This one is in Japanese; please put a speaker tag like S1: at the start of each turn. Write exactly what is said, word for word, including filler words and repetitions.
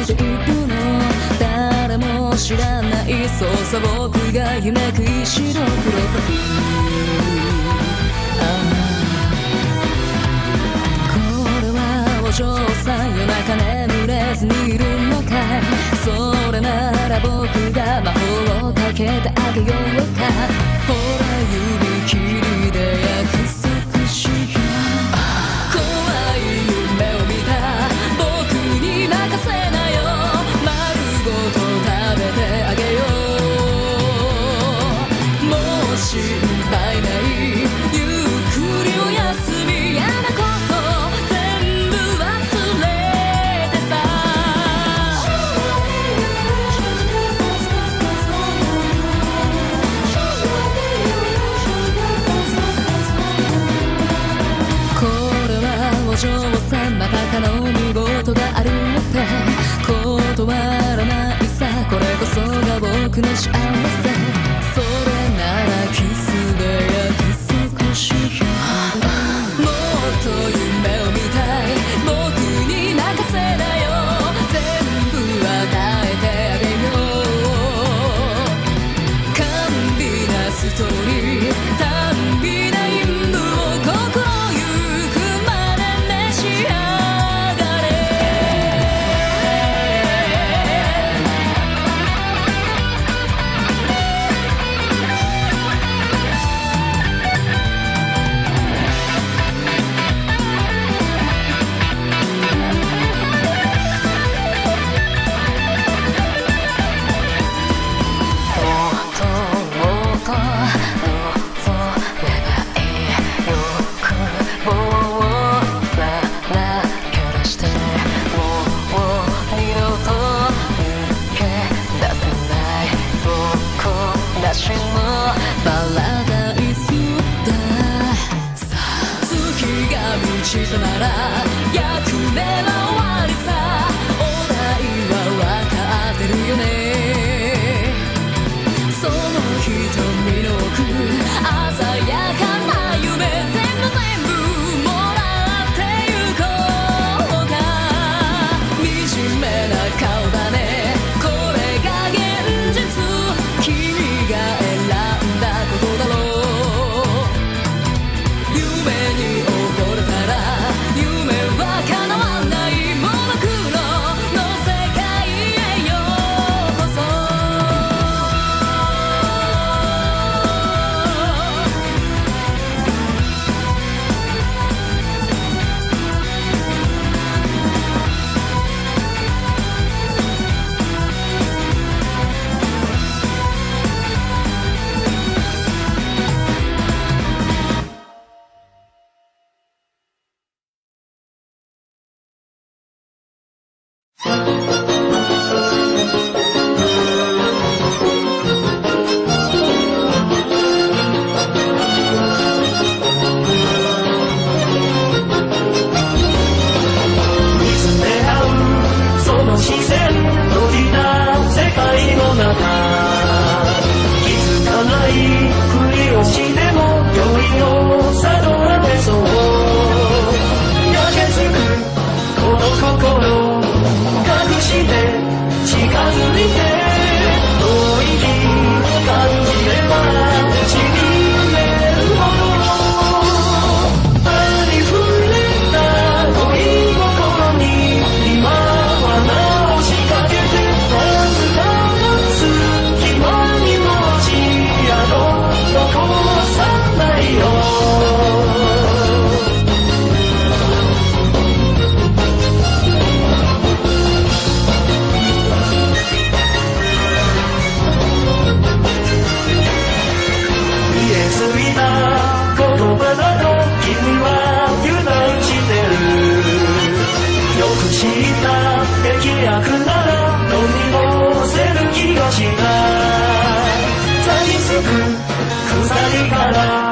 S1: しているの誰も知らないそうさ僕が夢食いしろプロファイルこれはお嬢さん夜中眠れずにいるのかいそれなら僕が魔法をかけてあげようかほら指切りで約束しよう怖い夢を見た僕に任せなよ丸ごと食べてあげようもう心配ないゆっくりおやすみ嫌なこと全部忘れてさこれはお嬢さんまた頼み事があるって断らないさこれこそが僕の幸せそれならキスで約束しようもっと夢を見たい僕に任せなよ全部与えてあげよう甘美なストーリー短美な陰部を心ゆくまで召し上がれパラダイスだ月が満ちたなら役目は終わりさお題は分かってるよねその瞳の奥鮮やかな夢全部全部もらってゆこうか惨めな顔だねこれが現実君が選んだことだろう夢に溺れたら夢は叶わないモノクロの世界へようこそ役なら飲み干せる気がしない。さりつく鎖から